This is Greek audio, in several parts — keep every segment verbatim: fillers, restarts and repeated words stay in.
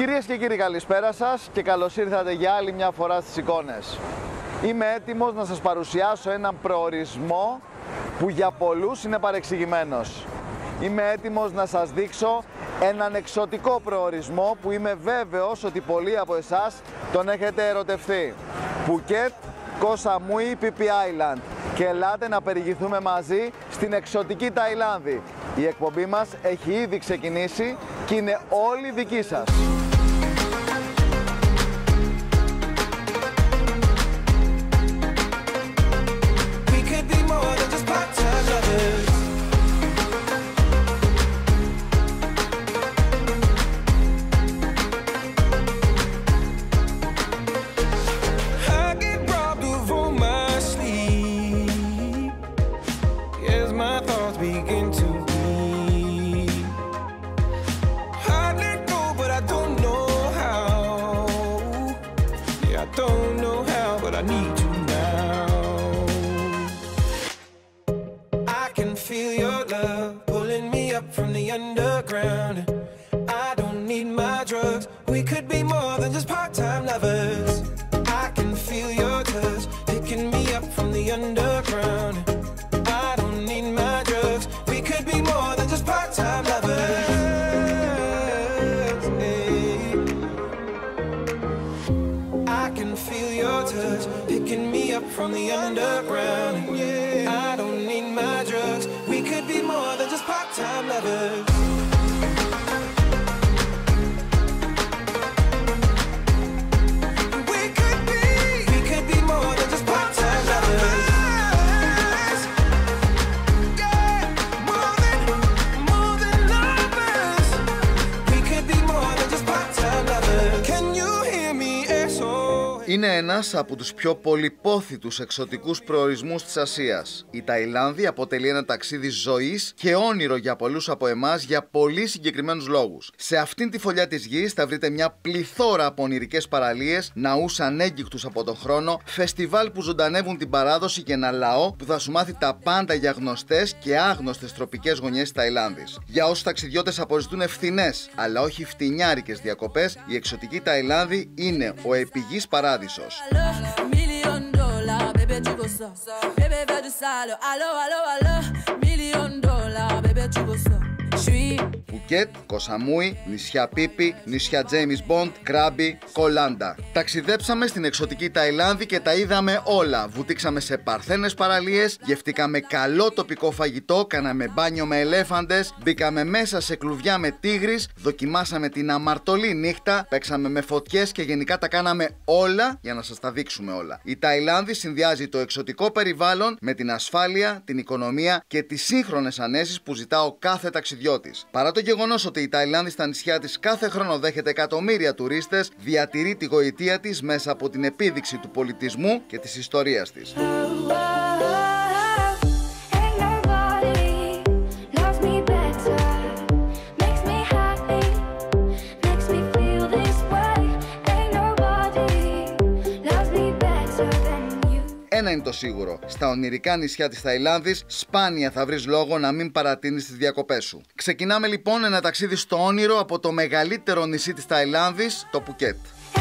Κυρίες και κύριοι, καλησπέρα σας και καλώς ήρθατε για άλλη μια φορά στις εικόνες. Είμαι έτοιμος να σας παρουσιάσω έναν προορισμό που για πολλούς είναι παρεξηγημένος. Είμαι έτοιμος να σας δείξω έναν εξωτικό προορισμό που είμαι βέβαιος ότι πολλοί από εσάς τον έχετε ερωτευτεί. Πουκέτ, Κο Σαμούι, Πι Πι Island. Και ελάτε να περιηγηθούμε μαζί στην εξωτική Ταϊλάνδη. Η εκπομπή μας έχει ήδη ξεκινήσει και είναι όλη δική σας. From the underground, yeah. I don't need my drugs. We could be more than just part-time lovers. We could be, we could be more than just part-time lovers. Yeah, more than, more than lovers. We could be more than just part-time lovers. Can you hear me, eso? Είναι ένας από τους πιο πολυπόθητους εξωτικούς προορισμούς της Ασίας. Η Ταϊλάνδη αποτελεί ένα ταξίδι ζωής και όνειρο για πολλούς από εμάς για πολύ συγκεκριμένους λόγους. Σε αυτήν τη φωλιά της γης θα βρείτε μια πληθώρα από ονειρικές παραλίες, ναούς ανέγκυχτους από τον χρόνο, φεστιβάλ που ζωντανεύουν την παράδοση και ένα λαό που θα σου μάθει τα πάντα για γνωστές και άγνωστες τροπικές γωνιές της Ταϊλάνδης. Για όσους ταξιδιώτες αποζητούν ευθυνές αλλά όχι φτηνιάρικες διακοπές, η εξωτική Ταϊλάνδη είναι ο επιγής παράδεισος. Πουκέτ, Κο Σαμούι, νησιά Πι Πι, νησιά Τζέιμις Μποντ, Κράμπι, Κο Λάντα. Ταξιδέψαμε στην εξωτική Ταϊλάνδη και τα είδαμε όλα. Βουτήξαμε σε παρθένες παραλίες, γευτήκαμε καλό τοπικό φαγητό, κάναμε μπάνιο με ελέφαντες, μπήκαμε μέσα σε κλουβιά με τίγρης, δοκιμάσαμε την αμαρτωλή νύχτα, παίξαμε με φωτιές και γενικά τα κάναμε όλα για να σας τα δείξουμε όλα. Η Ταϊλάνδη συνδυάζει το εξωτικό περιβάλλον με την ασφάλεια, την οικονομία και τις σύγχρονες ανέσεις που ζητά ο κάθε ταξιδιώτης. Παρά το γεγονός ότι η Ταϊλάνδη στα νησιά της κάθε χρόνο δέχεται εκατομμύρια τουρίστες, διατηρεί τη γοητεία της μέσα από την επίδειξη του πολιτισμού και της ιστορίας της. Ένα είναι το σίγουρο. Στα ονειρικά νησιά της Ταϊλάνδης σπάνια θα βρεις λόγο να μην παρατείνεις τις διακοπές σου. Ξεκινάμε λοιπόν ένα ταξίδι στο όνειρο από το μεγαλύτερο νησί της Ταϊλάνδης, το Πουκέτ.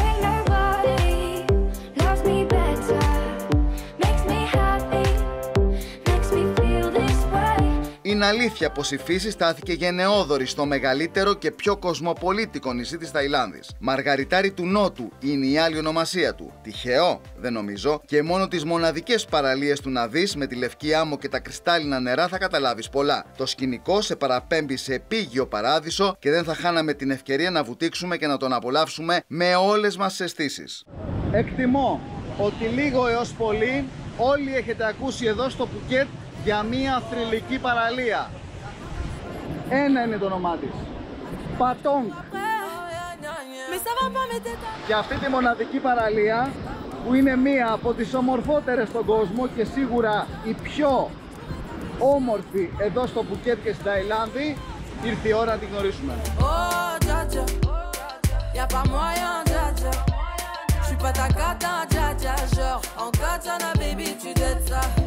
Είναι αλήθεια πως η φύση στάθηκε γενναιόδορη στο μεγαλύτερο και πιο κοσμοπολίτικο νησί της Ταϊλάνδης. Μαργαριτάρι του Νότου είναι η άλλη ονομασία του. Τυχαίο? Δεν νομίζω. Και μόνο τις μοναδικές παραλίες του να δεις με τη λευκή άμμο και τα κρυστάλλινα νερά θα καταλάβεις πολλά. Το σκηνικό σε παραπέμπει σε επίγειο παράδεισο και δεν θα χάναμε την ευκαιρία να βουτήξουμε και να τον απολαύσουμε με όλες μας τις αισθήσεις. Εκτιμώ ότι λίγο έως πολύ όλοι έχετε ακούσει εδώ στο Πουκέτ για μία θρυλική παραλία. Ένα είναι το όνομά της. Πατόγκ. Για αυτή τη μοναδική παραλία, που είναι μία από τις ομορφότερες στον κόσμο και σίγουρα η πιο όμορφη εδώ στο Πουκέτ και στην Ταϊλάνδη, ήρθε η ώρα να τη γνωρίσουμε.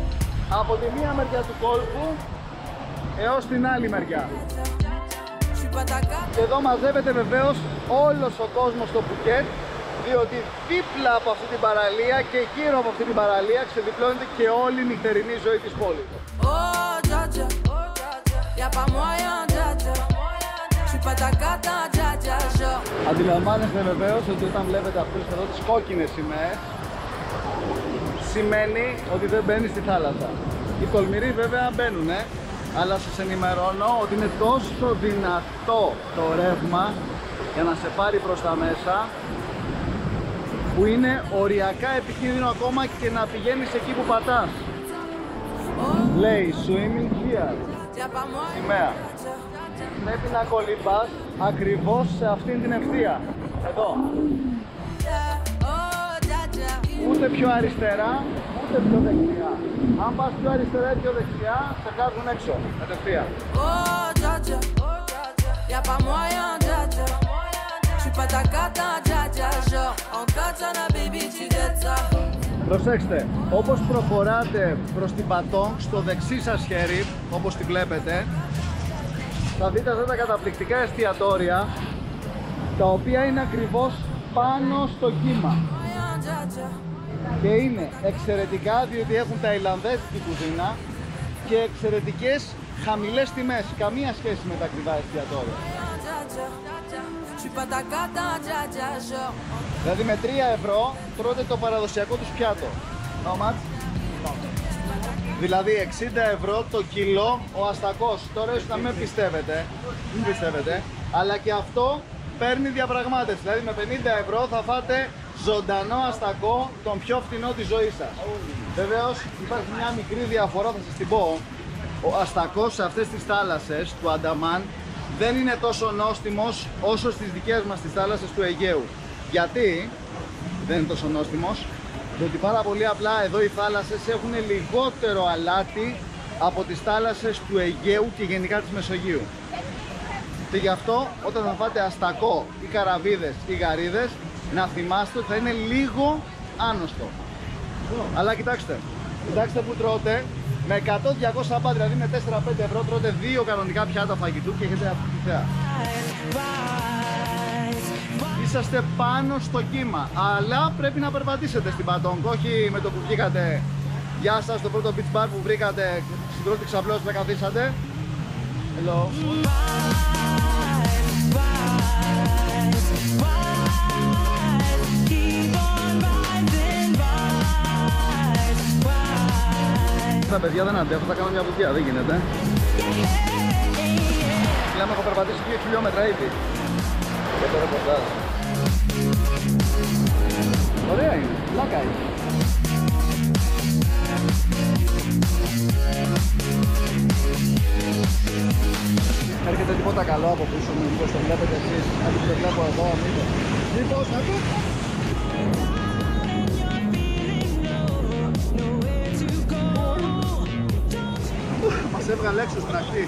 Από τη μία μεριά του κόλπου έως την άλλη μεριά. Και εδώ μαζεύεται βεβαίως όλος ο κόσμος στο Πουκέτ, διότι δίπλα από αυτή την παραλία και γύρω από αυτή την παραλία ξεδιπλώνεται και όλη η νυχτερινή ζωή της πόλης. Αντιλαμβάνεστε βεβαίως ότι όταν βλέπετε αυτές εδώ τις κόκκινες σημαίες, σημαίνει ότι δεν μπαίνει στη θάλασσα. Οι τολμηροί βέβαια μπαίνουν, ε, αλλά σας ενημερώνω ότι είναι τόσο δυνατό το ρεύμα για να σε πάρει προς τα μέσα, που είναι οριακά επικίνδυνο ακόμα και να πηγαίνεις εκεί που πατάς. Λέει swimming here, σημαία. Πρέπει να κολυμπάς ακριβώς σε αυτήν την ευθεία. Εδώ. Ούτε πιο αριστερά, ούτε πιο δεξιά. Αν πας πιο αριστερά ή πιο δεξιά, σε βγάζουν έξω, κατευθείαν. Προσέξτε, όπως προχωράτε προς την Πατόγκ, στο δεξί σας χέρι, όπως τη βλέπετε, θα δείτε αυτά τα καταπληκτικά εστιατόρια, τα οποία είναι ακριβώς πάνω στο κύμα. Και είναι εξαιρετικά διότι έχουν ταϊλανδέζικη κουζίνα και εξαιρετικές χαμηλές τιμές, καμία σχέση με τα ακριβά εστιατόρια. Δηλαδή με τρία ευρώ τρώτε το παραδοσιακό τους πιάτο. How much? Δηλαδή εξήντα ευρώ το κιλό ο αστακός. Τώρα ίσως να μην πιστεύετε, μην πιστεύετε, αλλά και αυτό παίρνει διαπραγμάτευση. Δηλαδή με πενήντα ευρώ θα φάτε ζωντανό αστακό, τον πιο φθηνό της ζωής σας. Βεβαίως υπάρχει μια μικρή διαφορά, θα σας την πω. Ο αστακός σε αυτές τις θάλασσες του Ανταμάν δεν είναι τόσο νόστιμος όσο στις δικές μας τις θάλασσες του Αιγαίου. Γιατί δεν είναι τόσο νόστιμος? Διότι πάρα πολύ απλά εδώ οι θάλασσες έχουν λιγότερο αλάτι από τις θάλασσες του Αιγαίου και γενικά της Μεσογείου. Και γι' αυτό όταν θα φάτε αστακό ή καραβίδες ή γαρίδες, να θυμάστε ότι θα είναι λίγο άνοστο. Αλλά κοιτάξτε, κοιτάξτε που τρώτε. Με εκατό διακόσια μπατ, δηλαδή με τέσσερα πέντε ευρώ τρώτε δύο κανονικά πιάτα φαγητού και έχετε αυτή τη θέα. Είσαστε πάνω στο κύμα, αλλά πρέπει να περπατήσετε στην Πατόγκ, όχι με το που βγήκατε. Γεια σας, το πρώτο beach bar που βρήκατε, στην πρώτη ξαπλώση που καθίσατε. Hello. Τα παιδιά δεν αντέχουν, θα κάνω μια βουτιά, δεν γίνεται. Λέμε έχω περπατήσει δύο χιλιόμετρα ήδη. Και το ρεπορτάζ. Ωραία είναι, πλάκα είναι. Έρχεται τίποτα καλό από πίσω μου, μήπως το βλέπετε εσείς, αν το βλέπω εδώ, μήπως. Μήπως, ακούω. Μας έβγαλε έξω στην ακτή.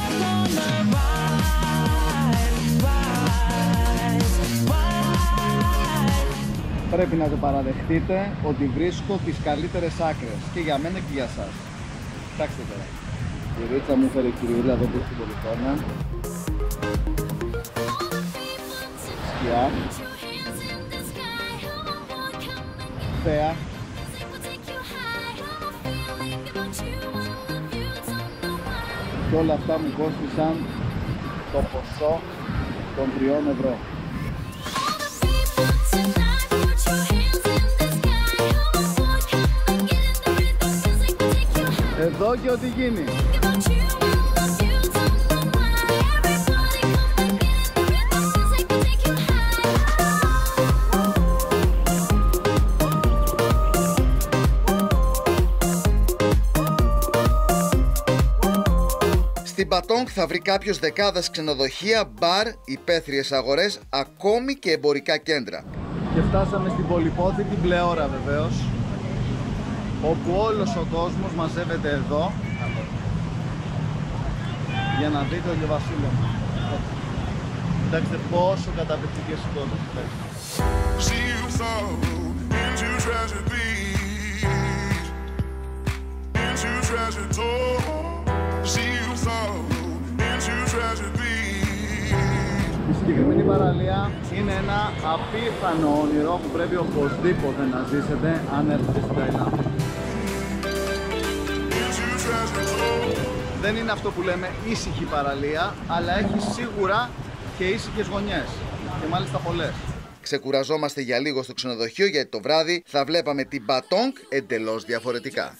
Πρέπει να το παραδεχτείτε ότι βρίσκω τις καλύτερες άκρες και για μένα και για σας. Κοιτάξτε τώρα. Η Ρίτσα μου φέρει κυριούλα εδώ πίσω στην πολυφώνα. Σκιά. Θέα. Και όλα αυτά μου κόστησαν το ποσό των τριών ευρώ. Εδώ και ό,τι γίνει. Στην Πατόγκ θα βρει κάποιος δεκάδες ξενοδοχεία, μπαρ, υπαίθριες αγορές, ακόμη και εμπορικά κέντρα. Και φτάσαμε στην πολυπόθητη την πλεώρα βεβαίως, όπου όλος ο κόσμος μαζεύεται εδώ για να δει το ηλιοβασίλεμα. Κοιτάξτε πόσο καταπληκτικές εικόνες. συγκεκριμένη παραλία είναι ένα απίθανο όνειρο που πρέπει οπωσδήποτε να ζήσετε αν έρθετε στην Ταϊλάνδη. Δεν είναι αυτό που λέμε ήσυχη παραλία, αλλά έχει σίγουρα και ήσυχες γωνιές, και μάλιστα πολλές. Ξεκουραζόμαστε για λίγο στο ξενοδοχείο, γιατί το βράδυ θα βλέπαμε την Πατόγκ εντελώς διαφορετικά.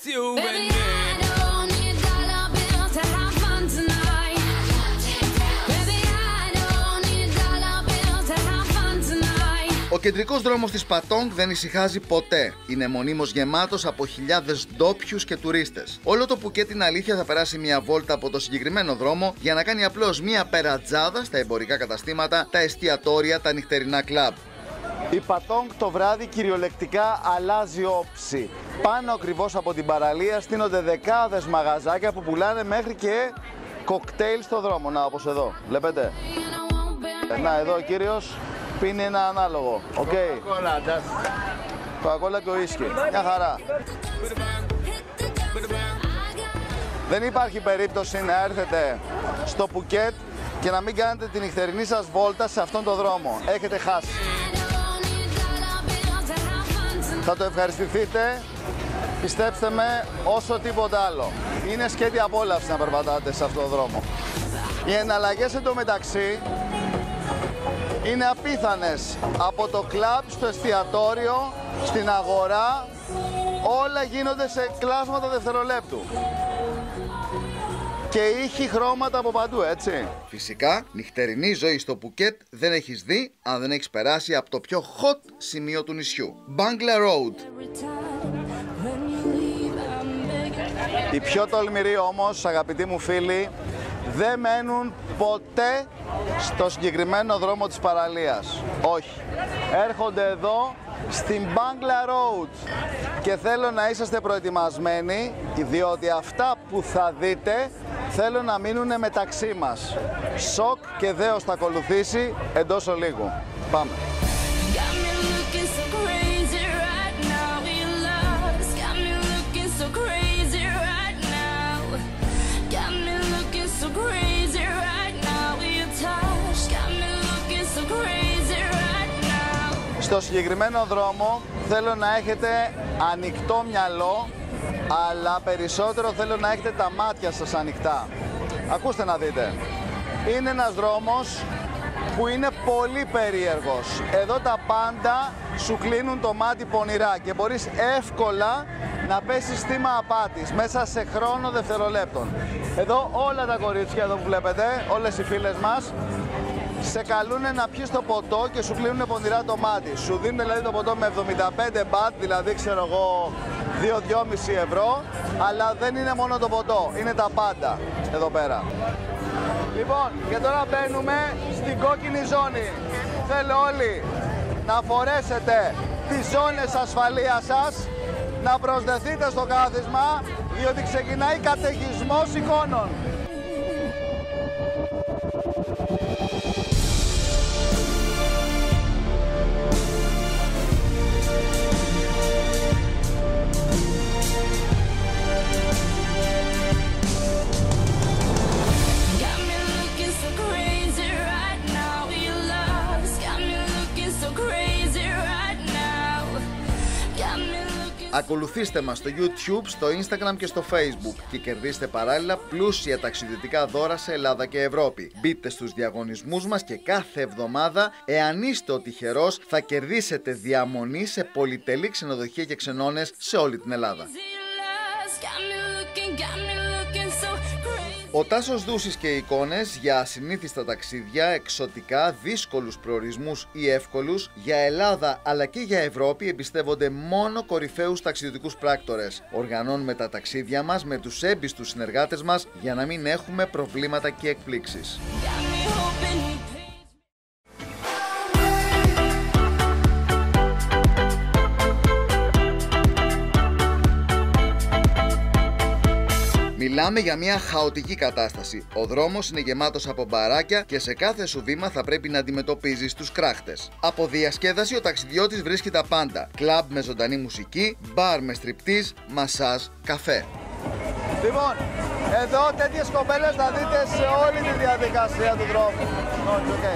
Ο κεντρικός δρόμος της Πατόγκ δεν ησυχάζει ποτέ. Είναι μονίμως γεμάτος από χιλιάδες ντόπιους και τουρίστες. Όλο το Πουκέτ, την αλήθεια, θα περάσει μια βόλτα από το συγκεκριμένο δρόμο για να κάνει απλώς μια περατζάδα στα εμπορικά καταστήματα, τα εστιατόρια, τα νυχτερινά κλαμπ. Η Πατόγκ το βράδυ κυριολεκτικά αλλάζει όψη. Πάνω ακριβώς από την παραλία στείνονται δεκάδες μαγαζάκια που πουλάνε μέχρι και κοκτέιλ στο δρόμο. Να, όπως εδώ, βλέπετε. Να, εδώ ο κύριος πίνει ένα ανάλογο. Οκ. Okay. Κοκακόλα και ουίσκι. Μια χαρά. Δεν υπάρχει περίπτωση να έρθετε στο Πουκέτ και να μην κάνετε την νυχτερινή σας βόλτα σε αυτόν τον δρόμο. Έχετε χάσει. Θα το ευχαριστηθείτε, πιστέψτε με, όσο τίποτα άλλο. Είναι σκέτη απόλαυση να περπατάτε σε αυτόν τον δρόμο. Οι εναλλαγές εντωμεταξύ είναι απίθανες. Από το κλαμπ στο εστιατόριο, στην αγορά, όλα γίνονται σε κλάσματα δευτερολέπτου. Και ήχοι χρώματα από παντού, έτσι. Φυσικά, νυχτερινή ζωή στο Πουκέτ δεν έχεις δει αν δεν έχεις περάσει από το πιο hot σημείο του νησιού. Bangla Road. Οι πιο τολμηροί όμως, αγαπητοί μου φίλοι, δεν μένουν ποτέ στο συγκεκριμένο δρόμο της παραλίας. Όχι. Έρχονται εδώ στην Bangla Road και θέλω να είσαστε προετοιμασμένοι, διότι αυτά που θα δείτε θέλω να μείνουν μεταξύ μας. Σοκ και δέος θα ακολουθήσει εντός ολίγου. Πάμε. Στο συγκεκριμένο δρόμο θέλω να έχετε ανοιχτό μυαλό, αλλά περισσότερο θέλω να έχετε τα μάτια σας ανοιχτά. Ακούστε να δείτε. Είναι ένας δρόμος που είναι πολύ περίεργος. Εδώ τα πάντα σου κλείνουν το μάτι πονηρά και μπορείς εύκολα να πέσεις θύμα απάτης μέσα σε χρόνο δευτερολέπτων. Εδώ όλα τα κορίτσια εδώ που βλέπετε, όλες οι φίλες μας, σε καλούνε να πιεις το ποτό και σου κλείνουν πονηρά το μάτι. Σου δίνουν δηλαδή το ποτό με εβδομήντα πέντε μπατ, δηλαδή ξέρω εγώ δύο με δυόμισι ευρώ, αλλά δεν είναι μόνο το ποτό, είναι τα πάντα εδώ πέρα. Λοιπόν, και τώρα μπαίνουμε στην κόκκινη ζώνη. Θέλω όλοι να φορέσετε τις ζώνες ασφαλείας σας, να προσδεθείτε στο κάθισμα, διότι ξεκινάει καταιγισμός εικόνων. Ακολουθήστε μας στο YouTube, στο Instagram και στο Facebook και κερδίστε παράλληλα πλούσια ταξιδιωτικά δώρα σε Ελλάδα και Ευρώπη. Μπείτε στους διαγωνισμούς μας και κάθε εβδομάδα, εάν είστε ο τυχερός, θα κερδίσετε διαμονή σε πολυτελή ξενοδοχεία και ξενώνες σε όλη την Ελλάδα. Ο Τάσος Δούσης και οι εικόνες για ασυνήθιστα ταξίδια, εξωτικά, δύσκολους προορισμούς ή εύκολους, για Ελλάδα αλλά και για Ευρώπη εμπιστεύονται μόνο κορυφαίους ταξιδιωτικούς πράκτορες. Οργανώνουμε τα ταξίδια μας με τους έμπιστους συνεργάτες μας για να μην έχουμε προβλήματα και εκπλήξεις. Μιλάμε για μια χαοτική κατάσταση. Ο δρόμος είναι γεμάτος από μπαράκια και σε κάθε σου βήμα θα πρέπει να αντιμετωπίζεις τους κράχτες. Από διασκέδαση ο ταξιδιώτης βρίσκει τα πάντα. Κλαμπ με ζωντανή μουσική, μπαρ με στριπτίζ, μασάζ, καφέ. Λοιπόν, εδώ τέτοιες κοπέλες θα δείτε σε όλη τη διαδικασία του δρόμου. Okay.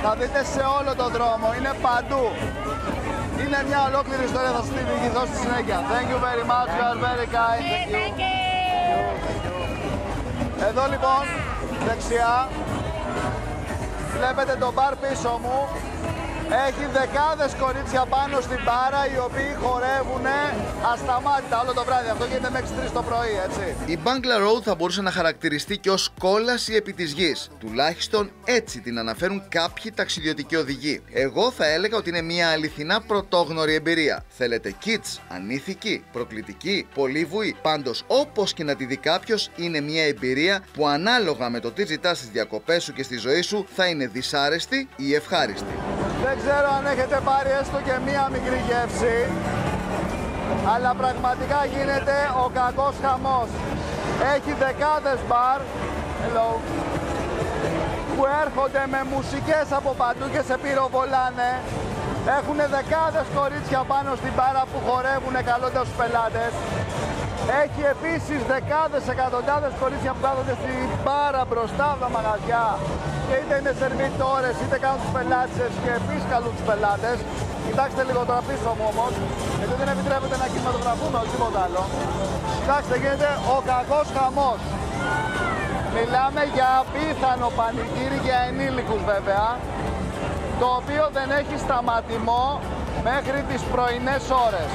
Θα δείτε σε όλο τον δρόμο, είναι παντού. Είναι μια ολόκληρη ιστορία, θα σας την διηγηθώ στη συνέχεια. Thank you very much, you are very kind. Thank you. Thank you. Εδώ λοιπόν, δεξιά, βλέπετε το μπαρ πίσω μου. Έχει δεκάδες κορίτσια πάνω στην μπάρα, οι οποίοι χορεύουν ασταμάτητα όλο το βράδυ. Αυτό γίνεται μέχρι τις τρεις το πρωί, έτσι. Η Bangla Road θα μπορούσε να χαρακτηριστεί και ως κόλαση επί της γης. Τουλάχιστον έτσι την αναφέρουν κάποιοι ταξιδιωτικοί οδηγοί. Εγώ θα έλεγα ότι είναι μια αληθινά πρωτόγνωρη εμπειρία. Θέλετε kids, ανήθικη, προκλητική, πολύβουη. Πάντως, όπως και να τη δει κάποιος, είναι μια εμπειρία που ανάλογα με το τι ζητάς στις διακοπές σου και στη ζωή σου θα είναι δυσάρεστη ή ευχάριστη. Δεν ξέρω αν έχετε πάρει έστω και μία μικρή γεύση, αλλά πραγματικά γίνεται ο κακός χαμός. Έχει δεκάδες μπαρ hello, που έρχονται με μουσικές από παντού και σε πυροβολάνε. Έχουν δεκάδες κορίτσια πάνω στην μπάρα που χορεύουν καλώντας τους πελάτες. Έχει επίσης δεκάδες, εκατοντάδες κορίτσια που κάθονται στην μπάρα μπροστά από τα μαγαζιά και είτε είναι σερβιτόρες είτε κάνουν τους πελάτες και επίσης καλούν τους πελάτες. Κοιτάξτε λίγο τώρα πίσω μου όμως, γιατί δεν επιτρέπεται να κινηματογραφούμε όχι τίποτα άλλο. Κοιτάξτε, γίνεται ο κακός χαμός. Μιλάμε για απίθανο πανηγύρι για ενήλικους βέβαια, το οποίο δεν έχει σταματημό μέχρι τις πρωινές ώρες.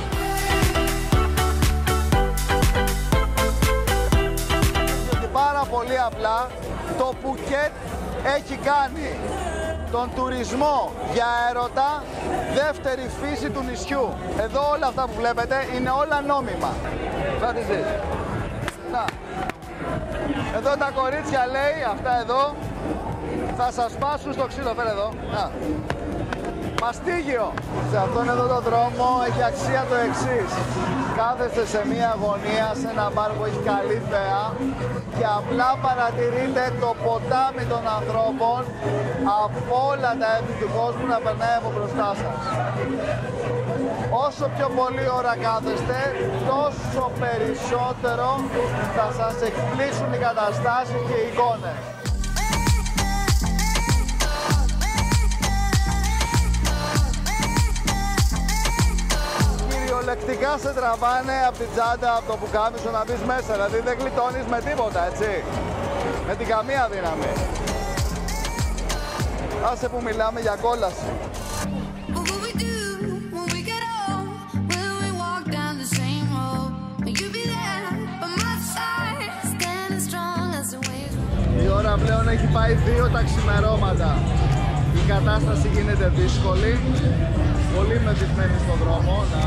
Πάρα πολύ απλά, το Πουκέτ έχει κάνει τον τουρισμό για έρωτα δεύτερη φύση του νησιού. Εδώ όλα αυτά που βλέπετε είναι όλα νόμιμα. Θα τις δεις. Να. Εδώ τα κορίτσια λέει, αυτά εδώ, θα σας πάσουν στο ξύλο, φέρε εδώ. Να. Μαστίγιο. Σε αυτόν εδώ το δρόμο έχει αξία το εξής. Κάθεστε σε μία γωνία, σε ένα μπαρ που έχει καλή θέα και απλά παρατηρείτε το ποτάμι των ανθρώπων από όλα τα έθνη του κόσμου να περνάει από μπροστά σας. Όσο πιο πολλή ώρα κάθεστε, τόσο περισσότερο θα σας εκπλήσουν οι καταστάσεις και οι εικόνες. Κυριολεκτικά σε τραβάνε από την τσάντα, από το πουκάμισο να μπεις μέσα, δηλαδή δεν γλιτώνεις με τίποτα, έτσι. Με την καμία δύναμη. Άσε που μιλάμε για κόλαση. Η ώρα πλέον έχει πάει δύο τα ξημερώματα. Η κατάσταση γίνεται δύσκολη. Πολύ μεθυσμένοι στον δρόμο. Να.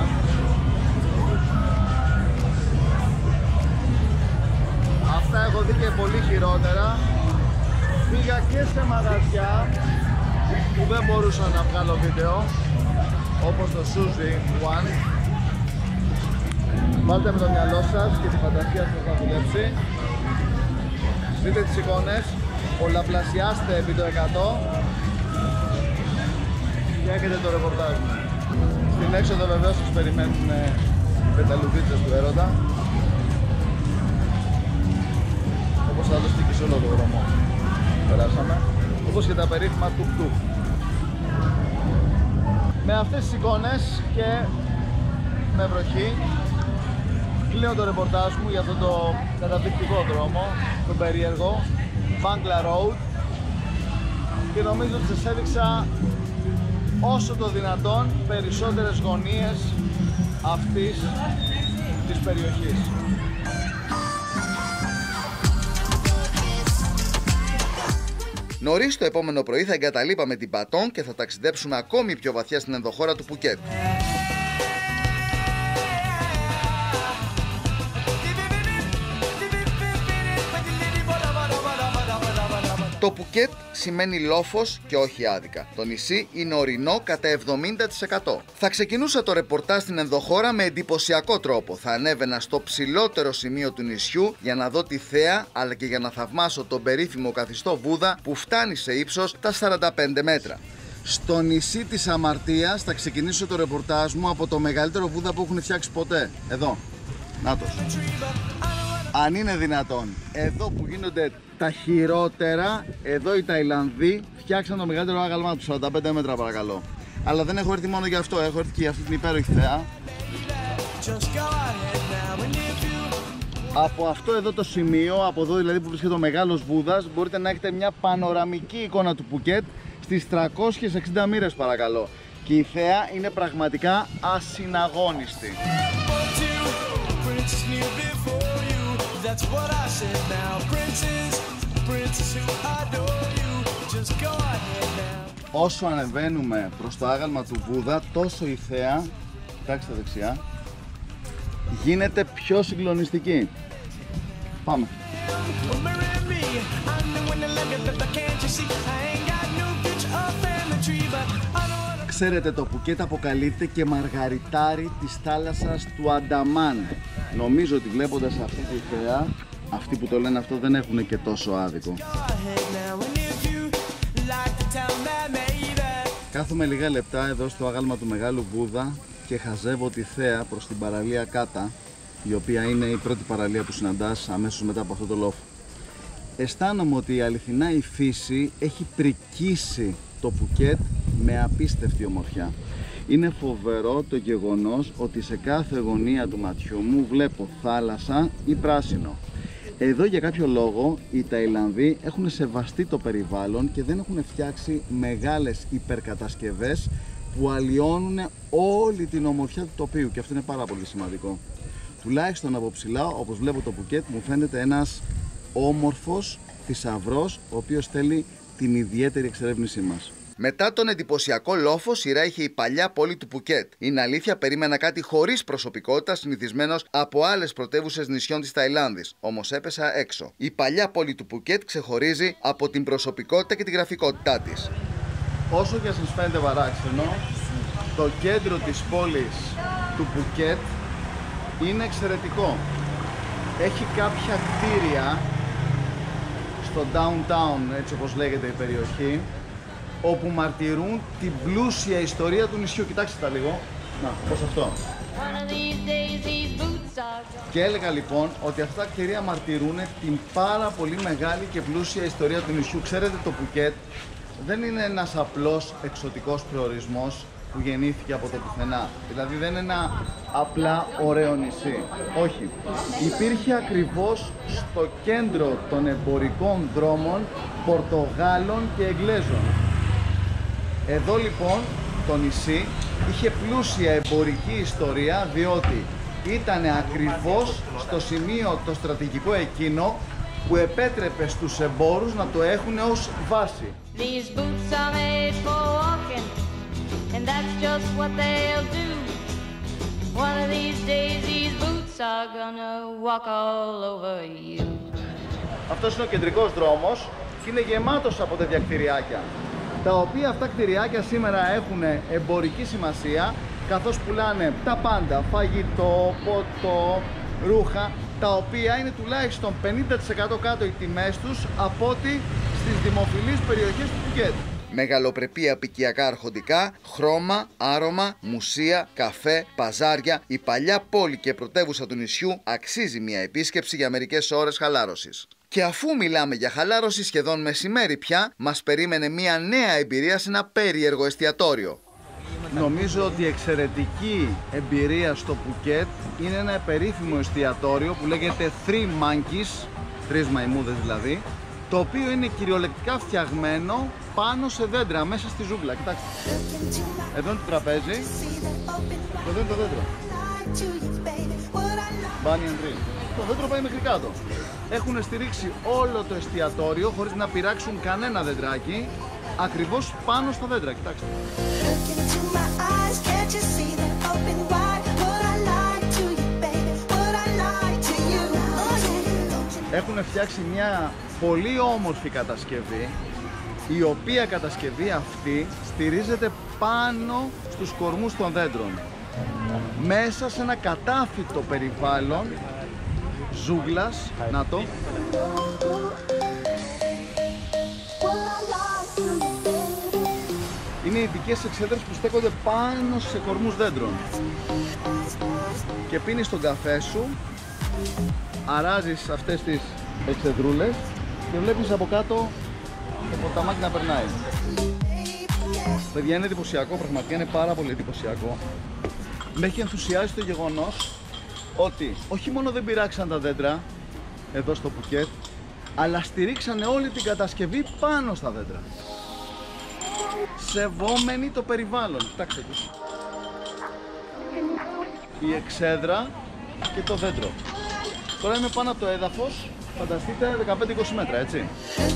Αυτά έχω δει και πολύ χειρότερα. Πήγα και σε μαγαζιά που δεν μπορούσα να βγάλω βίντεο, όπως το Suzy One. Βάλτε με το μυαλό σας και τη φαντασία σας να δουλέψει. Δείτε τις εικόνες, πολλαπλασιάστε επί το εκατό και έχετε το ρεπορτάζ μου. Στην έξοδο βεβαίως σας περιμένουν πεταλουδίτσες του έρωτα, όπως άλλωστε και σε όλο το δρόμο περάσαμε, όπως και τα περίφημα τουκ-τουκ. Με αυτές τις εικόνες και με βροχή κλείνω το ρεπορτάζ μου για αυτό το καταπληκτικό δρόμο, τον περίεργο Bangla Road, και νομίζω ότι σας έδειξα όσο το δυνατόν περισσότερες γωνίες αυτής της περιοχής. Νωρίς το επόμενο πρωί θα εγκαταλείπαμε την Πατών και θα ταξιδέψουμε ακόμη πιο βαθιά στην ενδοχώρα του Πουκέτ. Το Πουκέτ σημαίνει λόφος και όχι άδικα. Το νησί είναι ορεινό κατά εβδομήντα τοις εκατό. Θα ξεκινούσα το ρεπορτάζ στην ενδοχώρα με εντυπωσιακό τρόπο. Θα ανέβαινα στο ψηλότερο σημείο του νησιού για να δω τη θέα, αλλά και για να θαυμάσω τον περίφημο καθιστό Βούδα που φτάνει σε ύψος τα σαράντα πέντε μέτρα. Στο νησί της Αμαρτίας θα ξεκινήσω το ρεπορτάζ μου από το μεγαλύτερο Βούδα που έχουν φτιάξει ποτέ. Εδώ. Νάτος. Αν είναι δυνατόν. Εδώ που γίνονται τα χειρότερα, εδώ οι Ταϊλανδοί φτιάξαν το μεγαλύτερο άγαλμα του, σαράντα πέντε μέτρα παρακαλώ. Αλλά δεν έχω έρθει μόνο για αυτό, έχω έρθει και για αυτή την υπέροχη θέα. Από αυτό εδώ το σημείο, από εδώ δηλαδή που βρίσκεται ο Μεγάλος Βούδας, μπορείτε να έχετε μια πανοραμική εικόνα του Πουκέτ στις τριακόσιες εξήντα μοίρες παρακαλώ. Και η θέα είναι πραγματικά ασυναγώνιστη. Όσο ανεβαίνουμε προς το άγαλμα του Βούδα, τόσο η θέα, κοιτάξτε δεξιά, γίνεται πιο συγκλονιστική. Πάμε. Ξέρετε, το Πουκέτ αποκαλείται και μαργαριτάρι της θάλασσας του Ανταμάν. Νομίζω ότι βλέποντας αυτή τη θέα, αυτοί που το λένε αυτό δεν έχουν και τόσο άδικο. Κάθομαι λίγα λεπτά εδώ στο άγαλμα του Μεγάλου Βούδα και χαζεύω τη θέα προς την παραλία Κάτα, η οποία είναι η πρώτη παραλία που συναντάς αμέσως μετά από αυτό το λόφο. Αισθάνομαι ότι αληθινά η φύση έχει πρικίσει το Πουκέτ με απίστευτη ομορφιά. Είναι φοβερό το γεγονός ότι σε κάθε γωνία του ματιού μου βλέπω θάλασσα ή πράσινο. Εδώ για κάποιο λόγο οι Ταϊλανδοί έχουν σεβαστεί το περιβάλλον και δεν έχουν φτιάξει μεγάλες υπερκατασκευές που αλλοιώνουν όλη την ομορφιά του τοπίου, και αυτό είναι πάρα πολύ σημαντικό. Τουλάχιστον από ψηλά, όπως βλέπω το Πουκέτ, μου φαίνεται ένας όμορφος θησαυρός, ο οποίος θέλει την ιδιαίτερη εξερεύνησή μας. Μετά τον εντυπωσιακό λόφο, σειρά είχε η παλιά πόλη του Πουκέτ. Είναι αλήθεια, περίμενα κάτι χωρίς προσωπικότητα, συνηθισμένος από άλλες πρωτεύουσες νησιών της Ταϊλάνδης. Όμως έπεσα έξω. Η παλιά πόλη του Πουκέτ ξεχωρίζει από την προσωπικότητα και τη γραφικότητά της. Όσο και σας φαίνεται παράξενο, το κέντρο της πόλης του Πουκέτ είναι εξαιρετικό. Έχει κάποια κτίρια στο downtown, έτσι όπως λέγεται η περιοχή, όπου μαρτυρούν την πλούσια ιστορία του νησιού. Κοιτάξτε τα λίγο. Να, πώς αυτό. Και έλεγα λοιπόν ότι αυτά τα κτίρια μαρτυρούν την πάρα πολύ μεγάλη και πλούσια ιστορία του νησιού. Ξέρετε, το Πουκέτ δεν είναι ένας απλός εξωτικός προορισμός που γεννήθηκε από το πουθενά. Δηλαδή δεν είναι ένα απλά ωραίο νησί. Όχι. Υπήρχε ακριβώς στο κέντρο των εμπορικών δρόμων Πορτογάλων και Εγγλέζων. Εδώ λοιπόν το νησί είχε πλούσια εμπορική ιστορία, διότι ήταν ακριβώς στο σημείο το στρατηγικό εκείνο που επέτρεπε στους εμπόρους να το έχουν ως βάση. These boots are made for walking, and that's just what they'll do. One of these days these boots are gonna walk all over you. Αυτός είναι ο κεντρικός δρόμος και είναι γεμάτος από τέτοια κτηριάκια, τα οποία αυτά κτηριάκια σήμερα έχουν εμπορική σημασία, καθώς πουλάνε τα πάντα, φαγητό, ποτό, ρούχα, τα οποία είναι τουλάχιστον πενήντα τοις εκατό κάτω οι τιμές τους από ό,τι στις δημοφιλείς περιοχές του Πουκέτ. Μεγαλοπρεπή απικιακά αρχοντικά, χρώμα, άρωμα, μουσεία, καφέ, παζάρια, η παλιά πόλη και πρωτεύουσα του νησιού αξίζει μια επίσκεψη για μερικές ώρες χαλάρωσης. Και αφού μιλάμε για χαλάρωση, σχεδόν μεσημέρι πια, μας περίμενε μια νέα εμπειρία σε ένα περίεργο εστιατόριο. Νομίζω ότι η εξαιρετική εμπειρία στο Πουκέτ είναι ένα περίφημο εστιατόριο που λέγεται Three Monkeys, τρεις μαϊμούδες δηλαδή, το οποίο είναι κυριολεκτικά φτιαγμένο πάνω σε δέντρα, μέσα στη ζούγκλα. Κοιτάξτε. Εδώ είναι το τραπέζι, εδώ είναι το δέντρο. Banyan tree. Το δέντρο πάει μέχρι κάτω. Έχουν στηρίξει όλο το εστιατόριο χωρίς να πειράξουν κανένα δεντράκι, ακριβώς πάνω στα δέντρα. Κοιτάξτε. Έχουν φτιάξει μια πολύ όμορφη κατασκευή, η οποία κατασκευή αυτή στηρίζεται πάνω στους κορμούς των δέντρων, μέσα σε ένα κατάφυτο περιβάλλον ζούγκλας. Να το. Είναι ειδικές εξέδρες που στέκονται πάνω σε κορμούς δέντρων. Και πίνεις τον καφέ σου, αράζεις αυτές τις εξεδρούλες και βλέπεις από κάτω το ποταμάκι να περνάει. Παιδιά, είναι εντυπωσιακό, πραγματικά είναι πάρα πολύ εντυπωσιακό. Με έχει ενθουσιάσει το γεγονός ότι όχι μόνο δεν πειράξαν τα δέντρα εδώ στο Πουκέτ, αλλά στηρίξανε όλη την κατασκευή πάνω στα δέντρα. Σεβόμενοι το περιβάλλον. Κοιτάξτε τους. Η εξέδρα και το δέντρο. Τώρα είμαι πάνω από το έδαφος, φανταστείτε δεκαπέντε με είκοσι μέτρα, έτσι.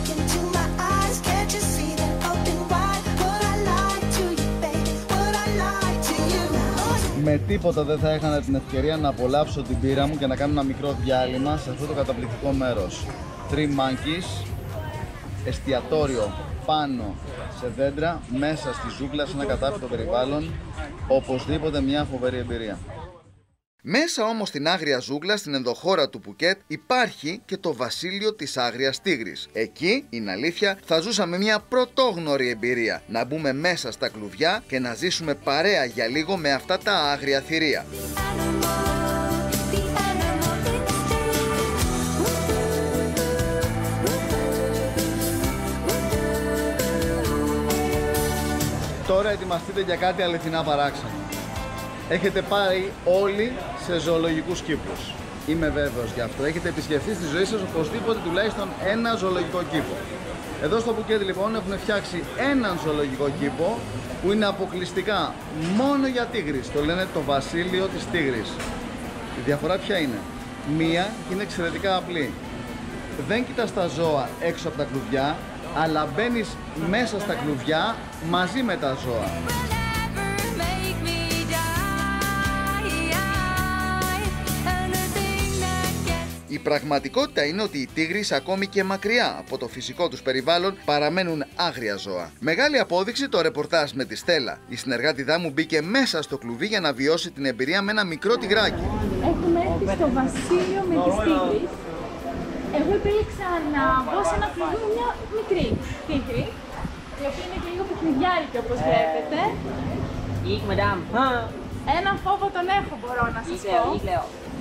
Με τίποτα δεν θα είχα την ευκαιρία να απολαύσω την πύρα μου και να κάνω ένα μικρό διάλειμμα σε αυτό το καταπληκτικό μέρος. Three Monkeys, εστιατόριο πάνω σε δέντρα, μέσα στη ζούγκλα, σε ένα κατάπληκτο περιβάλλον. Οπωσδήποτε μια φοβερή εμπειρία. Μέσα όμως στην άγρια ζούγκλα, στην ενδοχώρα του Πουκέτ, υπάρχει και το βασίλειο της Άγριας Τίγρης. Εκεί, είναι αλήθεια, θα ζούσαμε μια πρωτόγνωρη εμπειρία. Να μπούμε μέσα στα κλουβιά και να ζήσουμε παρέα για λίγο με αυτά τα άγρια θηρία. Τώρα ετοιμαστείτε για κάτι αληθινά παράξενο. Έχετε πάει όλοι σε ζωολογικούς κήπους. Είμαι βέβαιος γι' αυτό. Έχετε επισκεφτεί στη ζωή σας οπωσδήποτε τουλάχιστον ένα ζωολογικό κήπο. Εδώ στο Πουκέτ λοιπόν έχουν φτιάξει έναν ζωολογικό κήπο που είναι αποκλειστικά μόνο για τίγρης. Το λένε το βασίλειο της τίγρης. Η διαφορά ποια είναι? Μία είναι εξαιρετικά απλή. Δεν κοιτάς τα ζώα έξω από τα κλουβιά, αλλά μπαίνεις μέσα στα κλουβιά μαζί με τα ζώα. Η πραγματικότητα είναι ότι οι τίγρεις, ακόμη και μακριά από το φυσικό τους περιβάλλον, παραμένουν άγρια ζώα. Μεγάλη απόδειξη το ρεπορτάζ με τη Στέλλα. Η συνεργάτηδά μου μπήκε μέσα στο κλουβί για να βιώσει την εμπειρία με ένα μικρό τυγράκι. Έχουμε έρθει στο βασίλειο με τις τίγρεις. Εγώ επέλεξα να μπω σε ένα κλουβί με μια μικρή τίγρη, η οποία είναι και λίγο παιχνιδιάρικη όπως βλέπετε. Ένα φόβο τον έχω, μπορώ να σας πω.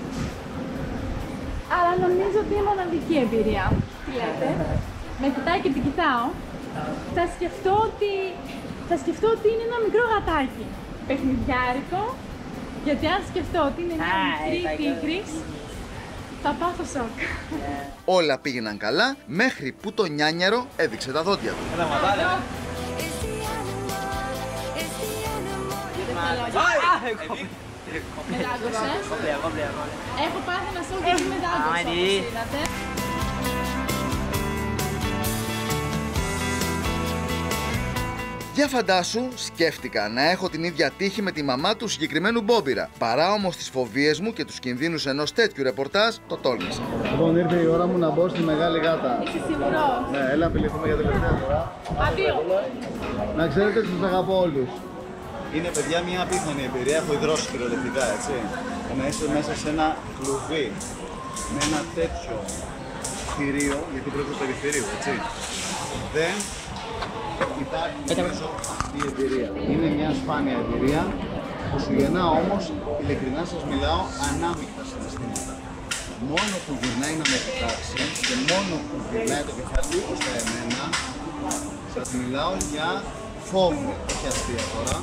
Αλλά νομίζω ότι είναι μοναδική εμπειρία. Τι λέτε? Με κοιτάει και την κοιτάω. Θα σκεφτώ ότι, θα σκεφτώ ότι είναι ένα μικρό γατάκι. Παιχνιδιάρικο. Γιατί αν σκεφτώ ότι είναι μια μικρή τίγρης, θα πάθω σοκ. Όλα πήγαιναν καλά μέχρι που το νιάνιαρο έδειξε τα δόντια του. Με δάγκωσες. Έχω πάθει ένα σοκ γιατί με δάγκωσες, όπως είδατε. Για φαντάσου, σκέφτηκα να έχω την ίδια τύχη με τη μαμά του συγκεκριμένου μπόμπιρα. Παρά όμως τις φοβίες μου και τους κινδύνους ενός τέτοιου ρεπορτάζ, το τόλμησα. Λοιπόν, ήρθε η ώρα μου να μπω στη μεγάλη γάτα. Είσαι σίγουρος? Ναι, έλα απειληθούμε για τελευταία φορά. Αδείο. Να ξέρετε ότι τους αγαπώ όλους. Είναι, παιδιά, μια απίθανη εμπειρία. Έχω υδρώσει κυριολεκτικά, έτσι. Να είσαι μέσα σε ένα κλουβί με ένα τέτοιο θηρίο, γιατί πρέπει το περιφερείο, έτσι. Δεν υπάρχει νομίζω αυτή η εμπειρία. Είναι μια σπάνια εμπειρία που σου γεννά όμως, ειλικρινά σας μιλάω, ανάμεικτα συναισθήματα. Μόνο που γυρνάει να με κοιτάξει και μόνο που γυρνάει το κεφάλι του προς τα εμένα, σας μιλάω για φόβο, όχι αστεία τώρα.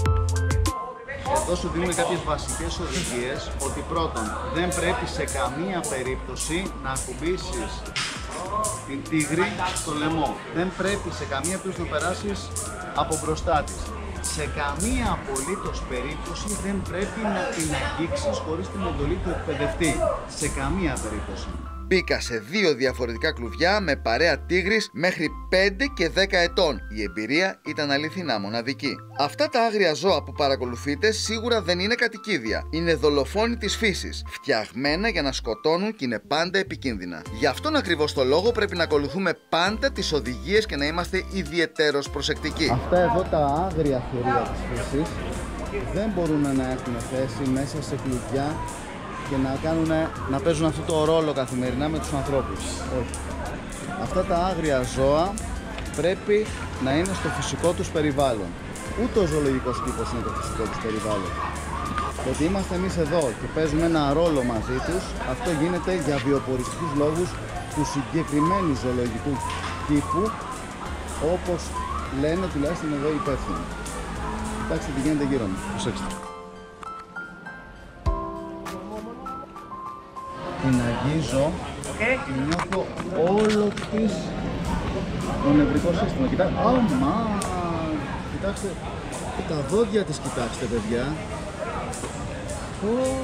Εδώ σου δίνουν κάποιες βασικές οδηγίες ότι πρώτον, δεν πρέπει σε καμία περίπτωση να ακουμπήσεις την τίγρη στο λαιμό. Δεν πρέπει σε καμία περίπτωση να περάσεις από μπροστά της. Σε καμία απολύτως περίπτωση δεν πρέπει να την αγγίξεις χωρίς την εντολή του εκπαιδευτή. Σε καμία περίπτωση. Μπήκα σε δύο διαφορετικά κλουβιά με παρέα τίγρης μέχρι πέντε και δέκα ετών. Η εμπειρία ήταν αληθινά μοναδική. Αυτά τα άγρια ζώα που παρακολουθείτε σίγουρα δεν είναι κατοικίδια. Είναι δολοφόνοι της φύσης, φτιαγμένα για να σκοτώνουν και είναι πάντα επικίνδυνα. Γι' αυτόν ακριβώς το λόγο πρέπει να ακολουθούμε πάντα τις οδηγίες και να είμαστε ιδιαιτέρως προσεκτικοί. Αυτά εδώ τα άγρια θηρία της φύσης δεν μπορούν να έχουν θέση μέσα σε κλουβιά και να, κάνουν, να παίζουν αυτό το ρόλο καθημερινά με τους ανθρώπους. Όχι. Αυτά τα άγρια ζώα πρέπει να είναι στο φυσικό τους περιβάλλον. Ούτε ο ζωολογικός κήπος είναι το φυσικό τους περιβάλλον. Το ότι είμαστε εμείς εδώ και παίζουμε ένα ρόλο μαζί τους, αυτό γίνεται για βιοποριστικούς λόγους του συγκεκριμένου ζωολογικού κήπου όπως λένε τουλάχιστον εδώ οι υπεύθυνοι. Κοιτάξτε τι γίνεται γύρω μου. Προσέξτε. Την αγγίζω και νιώθω όλο της το νευρικό σύστημα. Κοιτάξτε. Αμά! Κοιτάξτε. Και τα δόντια της κοιτάξτε, παιδιά. Oh.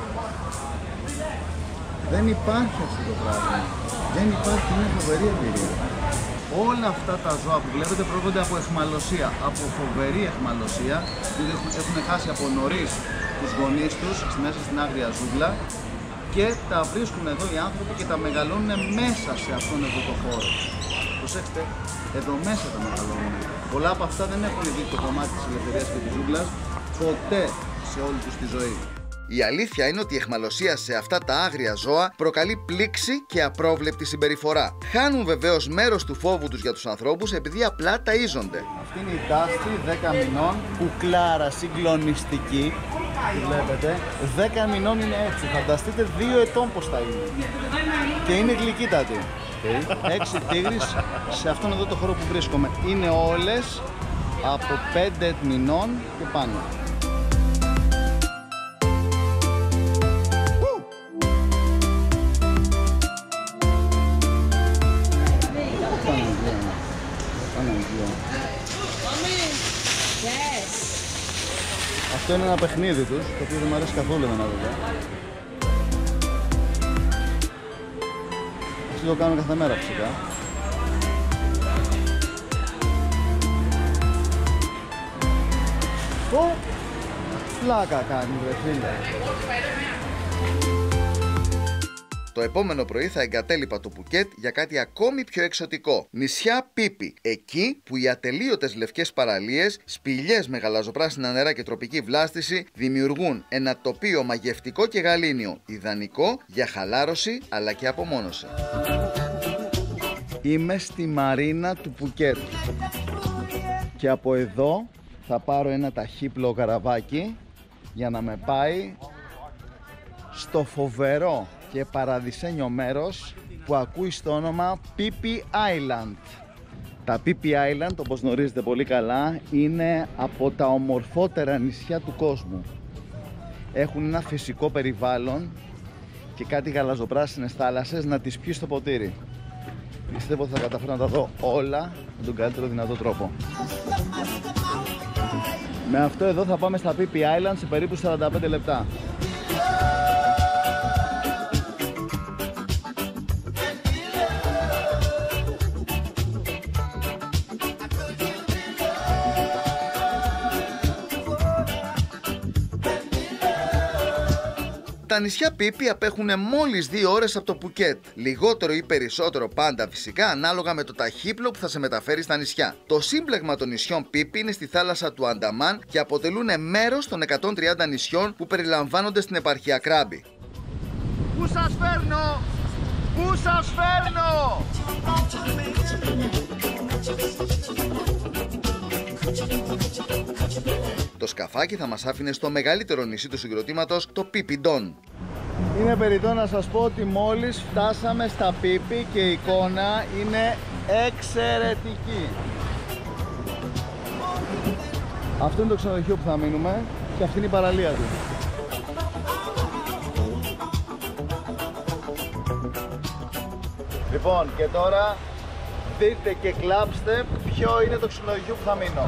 Δεν υπάρχει αυτό το πράγμα. Δεν υπάρχει, είναι φοβερή εμπειρία. Όλα αυτά τα ζώα που βλέπετε προέρχονται από αιχμαλωσία, από φοβερή αιχμαλωσία, γιατί έχουν χάσει από νωρίς τους γονείς τους μέσα στην άγρια ζούγκλα και τα βρίσκουν εδώ οι άνθρωποι και τα μεγαλώνουν μέσα σε αυτόν εδώ το χώρο. Προσέξτε, εδώ μέσα τα μεγαλώνουν. Πολλά από αυτά δεν έχουν δει το κομμάτι της ελευθερίας και της ζούγκλας ποτέ σε όλη τους τη ζωή. Η αλήθεια είναι ότι η αιχμαλωσία σε αυτά τα άγρια ζώα προκαλεί πλήξη και απρόβλεπτη συμπεριφορά. Χάνουν βεβαίως μέρος του φόβου τους για τους ανθρώπους επειδή απλά ταΐζονται. Αυτή είναι η τάστη δέκα μηνών, κουκλάρα συγκλονιστική. Τη βλέπετε, δέκα μηνών είναι έτσι. Φανταστείτε δύο ετών πως θα είναι. Και είναι γλυκύτατη. έξι τίγρης σε αυτόν εδώ το χώρο που βρίσκομαι. Είναι όλες από πέντε μηνών και πάνω. Αυτό είναι ένα παιχνίδι τους, το οποίο δεν μου αρέσει καθόλου εμένα βέβαια. Αυτό το κάνω κάθε μέρα φυσικά. Ω! Πλάκα κάνει βρε φίλε. Το επόμενο πρωί θα εγκατέλειπα το Πουκέτ για κάτι ακόμη πιο εξωτικό. Νησιά Πίπι. Εκεί που οι ατελείωτες λευκές παραλίες, σπηλιές με γαλαζοπράσινα νερά και τροπική βλάστηση δημιουργούν ένα τοπίο μαγευτικό και γαλήνιο, ιδανικό για χαλάρωση αλλά και απομόνωση. Είμαι στη μαρίνα του Πουκέτ και από εδώ θα πάρω ένα ταχύπλο καραβάκι για να με πάει στο φοβερό και παραδεισένιο μέρος που ακούει στο όνομα Πίπι Island. Τα Πίπι Island, όπως γνωρίζετε πολύ καλά, είναι από τα ομορφότερα νησιά του κόσμου. Έχουν ένα φυσικό περιβάλλον και κάτι γαλαζοπράσινες θάλασσες να τις πιει στο ποτήρι. Πιστεύω ότι θα καταφέρω να τα δω όλα με τον καλύτερο δυνατό τρόπο. Με αυτό εδώ θα πάμε στα Πίπι Island σε περίπου σαράντα πέντε λεπτά. Τα νησιά Πίπι απέχουν μόλις δύο ώρες από το Πουκέτ. Λιγότερο ή περισσότερο πάντα φυσικά ανάλογα με το ταχύπλο που θα σε μεταφέρει στα νησιά. Το σύμπλεγμα των νησιών Πίπι είναι στη θάλασσα του Ανταμάν και αποτελούν μέρος των εκατόν τριάντα νησιών που περιλαμβάνονται στην επαρχία Κράμπι. Πού σας φέρνω! Πού σας φέρνω! Το σκαφάκι θα μας άφηνε στο μεγαλύτερο νησί του συγκροτήματος, το Πίπι Ντόν. Είναι περιττό να σας πω ότι μόλις φτάσαμε στα Πίπι και η εικόνα είναι εξαιρετική. Αυτό είναι το ξενοδοχείο που θα μείνουμε και αυτή είναι η παραλία του. Λοιπόν, και τώρα δείτε και κλάψτε ποιο είναι το ξενοδοχείο που θα μείνω.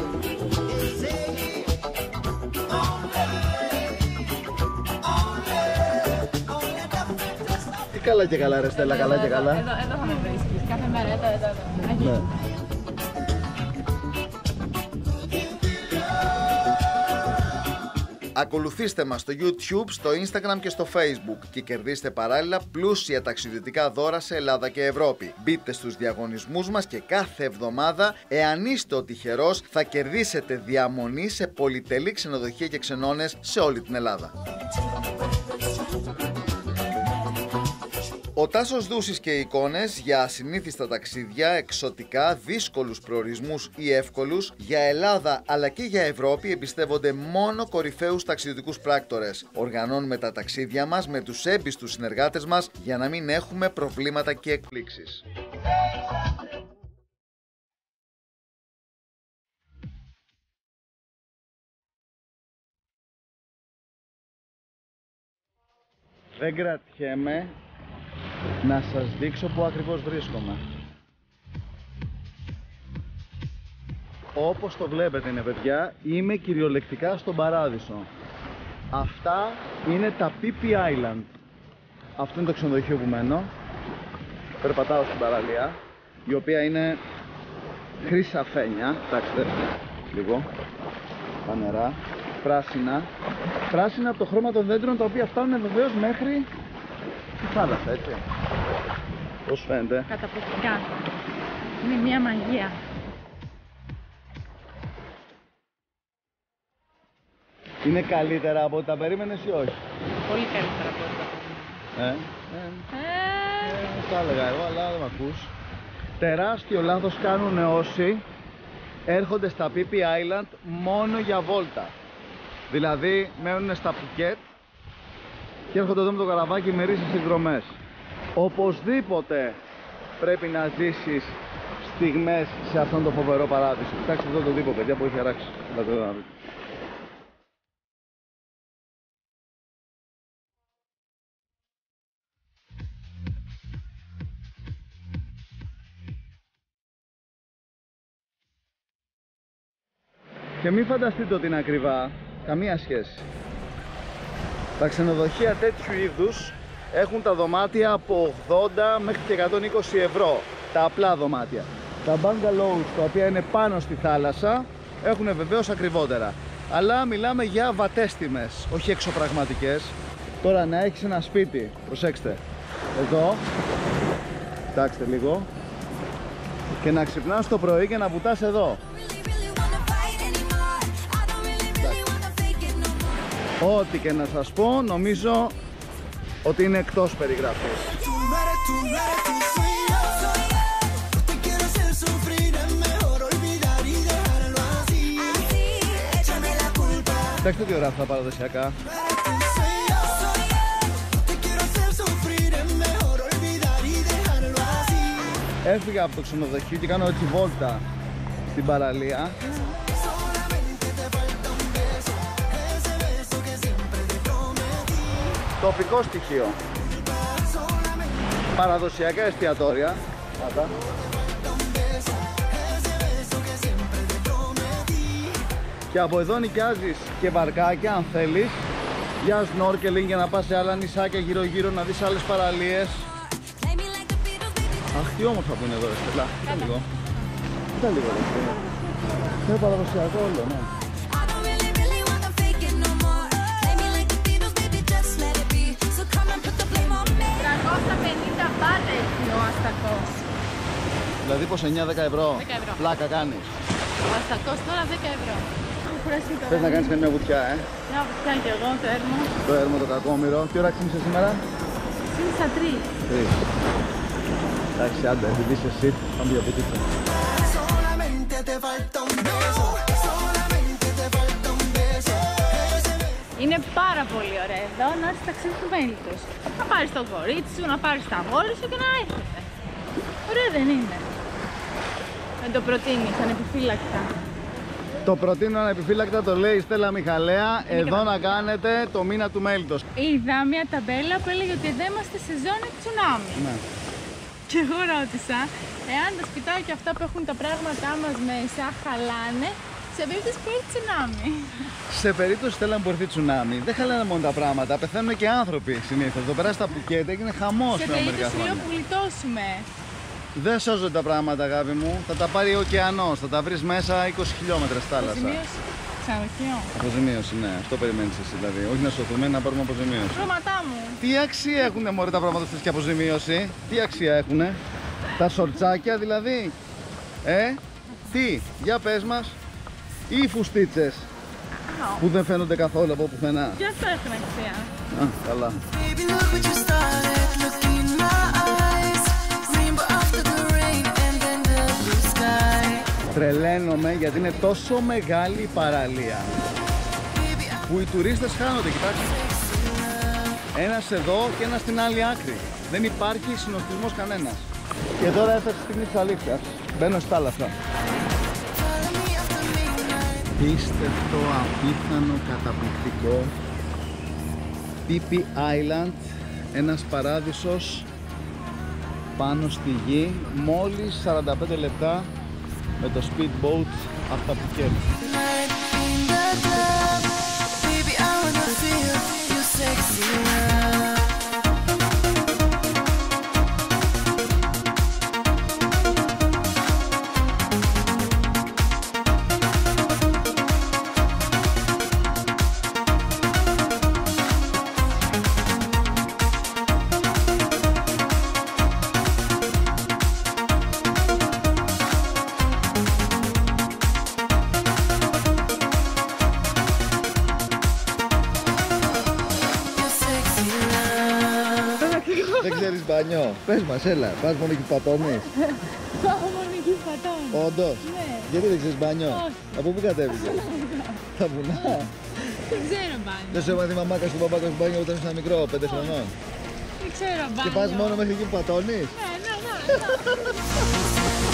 Τι καλά και καλά ρε Στέλλα, καλά και καλά. Εδώ, εδώ θα με βρίσκεις, κάθε μέρα, εδώ, εδώ, εδώ. Ναι. Ακολουθήστε μας στο YouTube, στο Instagram και στο Facebook και κερδίστε παράλληλα πλούσια ταξιδιωτικά δώρα σε Ελλάδα και Ευρώπη. Μπείτε στους διαγωνισμούς μας και κάθε εβδομάδα, εάν είστε ο τυχερός, θα κερδίσετε διαμονή σε πολυτελή ξενοδοχεία και ξενώνες σε όλη την Ελλάδα. Ο Τάσος Δούσης και οι εικόνες για ασυνήθιστα ταξίδια, εξωτικά, δύσκολους προορισμούς ή εύκολους, για Ελλάδα αλλά και για Ευρώπη εμπιστεύονται μόνο κορυφαίους ταξιδιωτικούς πράκτορες. Οργανώνουμε τα ταξίδια μας με τους έμπιστους συνεργάτες μας για να μην έχουμε προβλήματα και εκπλήξεις. Δεν κρατιέμαι να σας δείξω που ακριβώς βρίσκομαι. Όπως το βλέπετε είναι παιδιά, είμαι κυριολεκτικά στον παράδεισο. Αυτά είναι τα πι πι Island. Αυτό είναι το ξενοδοχείο που μένω. Περπατάω στην παραλία, η οποία είναι χρυσαφένια. Κοιτάξτε, λίγο. Τα νερά, πράσινα. Πράσινα από το χρώμα των δέντρων, τα οποία φτάνουν βεβαίως μέχρι τη θάλασσα, έτσι. Πώς φαίνεται? Καταπληκτικά. Είναι μια μαγεία. Είναι καλύτερα από ό,τι τα περίμενες ή όχι? Πολύ καλύτερα από ό,τι τα περίμενα. Ε, ε, Ε, ε, τα έλεγα εγώ, αλλά δεν με ακούς. Τεράστιο λάθος κάνουν όσοι έρχονται στα πι πι Island μόνο για βόλτα. Δηλαδή μένουν στα Πουκέτ και έρχονται εδώ με το καραβάκι με ρίσες εκδρομές. Οπωσδήποτε πρέπει να ζήσεις στιγμές σε αυτόν τον φοβερό παράδεισο. Κοιτάξτε εδώ τον τύπο, παιδιά, που έχει αράξει. Και μην φανταστείτε ότι είναι ακριβά, καμία σχέση. Τα ξενοδοχεία τέτοιου είδους έχουν τα δωμάτια από ογδόντα μέχρι και εκατόν είκοσι ευρώ, τα απλά δωμάτια. Τα bungalows, τα οποία είναι πάνω στη θάλασσα, έχουν βεβαίως ακριβότερα. Αλλά μιλάμε για βατές τιμές, όχι εξωπραγματικές. Τώρα να έχεις ένα σπίτι, προσέξτε, εδώ, κοιτάξτε λίγο, και να ξυπνάς το πρωί και να βουτάς εδώ. Ό,τι και να σας πω, νομίζω ότι είναι εκτός περιγραφής. Κοιτάξτε τι ωραία αυτά τα παραδοσιακά. Έφυγα από το ξενοδοχείο και κάνω έτσι βόλτα στην παραλία. Τοπικό στοιχείο. Παραδοσιακά εστιατόρια. Άτα. Και από εδώ νοικιάζεις και βαρκάκια αν θέλεις, για snorkeling, για να πας σε άλλα νησάκια γύρω γύρω, να δεις άλλες παραλίες. Αχ, τι όμορφα που είναι εδώ ρε Στέλλα. Κοίτα λίγο. Κοίτα λίγο ρε Στέλλα. Είναι παραδοσιακό όλο, ναι. τριακόσια πενήντα μπάτα έχει ο αστακός. Δηλαδή πως εννιά δέκα ευρώ. δέκα ευρώ. Πλάκα κάνεις. Ο αστακός τώρα δέκα ευρώ. Θες να κάνεις μια βουτιά, ε? Μια βουτιά και εγώ, το έρμο. Το έρμο το κακόμοιρο. Τι ώρα ξύπνησες σήμερα? Ξύπνησα τρεις. Τρεις. Εντάξει, άντε, επειδή είσαι εσύ, πάμε για βουτίτσα. Είναι πάρα πολύ ωραία εδώ να είσαι ταξίδι του μέλιτος. Να πάρεις το κορίτσι σου, να πάρεις τα αγόρι σου και να έρχεται. Ωραία δεν είναι? Δεν το προτείνεις ανεπιφύλακτα? Το προτείνω ανεπιφύλακτα, το λέει η Στέλλα Μιχαλέα, εδώ να κάνετε το μήνα του μέλιτος. Είδα μια ταμπέλα που έλεγε ότι εδώ είμαστε σε ζώνη τσουνάμι. Ναι. Και εγώ ρώτησα εάν τα σπιτάκια αυτά που έχουν τα πράγματά μας μέσα χαλάνε σε περίπτωση που έρθει τσουνάμι. Σε περίπτωση Στέλλα που έρθει τσουνάμι, δεν χαλάνε μόνο τα πράγματα, πεθαίνουν και άνθρωποι συνήθως. Εδώ πέρα στα Πουκέτ έγινε χαμός Σε πριν μερικά περίπτωση λέω χρόνια. που γλιτώσουμε. Δεν σώζονται τα πράγματα, αγάπη μου. Θα τα πάρει ο ωκεανός, θα τα βρεις μέσα είκοσι χιλιόμετρα στη θάλασσα. Αποζημίωση. Ξενοδοχείο. Αποζημίωση, ναι, αυτό περιμένεις εσύ δηλαδή. Όχι να σωθούμε, να πάρουμε αποζημίωση. Χρώματά μου. Τι αξία έχουνε μωρέ τα πράγματα αυτές και αποζημίωση? Τι αξία έχουνε? Τα σορτσάκια δηλαδή? Ε, τι, για πες μας. Ή οι φουστίτσες No. που δεν φαίνονται καθόλου από πουθενά? Και αυτό έχουν αξία. Α, καλά. Baby, look what you started. Look in my eyes. Rainbow after the rain and then the blue sky. Τρελαίνομαι γιατί είναι τόσο μεγάλη η παραλία Baby, I'm που οι τουρίστες χάνονται, κοιτάξτε. Ένας εδώ και ένας στην άλλη άκρη. Δεν υπάρχει συνοστισμός κανένας. Και τώρα έφτασε στη στιγμή της αλήθειας. Μπαίνω στη θάλασσα. follow me after midnight. Πίστευτο, απίθανο, καταπληκτικό. πι πι Island Ένας παράδεισος πάνω στη γη, μόλις σαράντα πέντε λεπτά με το speedboat από τα Πουκέτ. Δεν ξέρεις μπανιό. Πες μας, έλα. Πας μόνο εκεί πατώνεις. Πάω μόνο εκεί πατώνω. Όντως. Ναι. Γιατί δεν ξέρεις μπανιό? Όχι. Από πού κατέβηκες? Τα βουνά. Δεν ξέρω μπάνιο. Δεν σου έμαθε η μαμάκα σου παπάκα σου μπάνιο όταν ήσουν μικρό, πέντε χρονών? Δεν ξέρω μπάνιο. Και πας μόνο μέχρι εκεί που πατώνεις? Ναι, ναι, ναι.